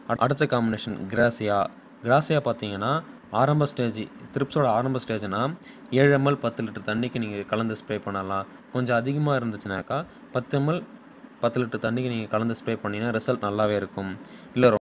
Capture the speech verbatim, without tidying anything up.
அடுத்த combination Grazia. Grazia பார்த்தீங்கன்னா ஆரம்ப ஸ்டேஜ் த்ரிப்ஸோட ஆரம்ப ஸ்டேஜ்னா ஏழு எம்எல் பத்து லிட்டர் தண்ணிக்கு நீங்கள் கலந்து ஸ்ப்ரே பண்ணலாம். கொஞ்சம் அதிகமாக இருந்துச்சுனாக்கா பத்து எம்எல் பத்து லிட்டர் தண்ணிக்கு நீங்கள் கலந்து ஸ்ப்ரே பண்ணிங்கன்னா ரிசல்ட் நல்லாவே இருக்கும். இல்லை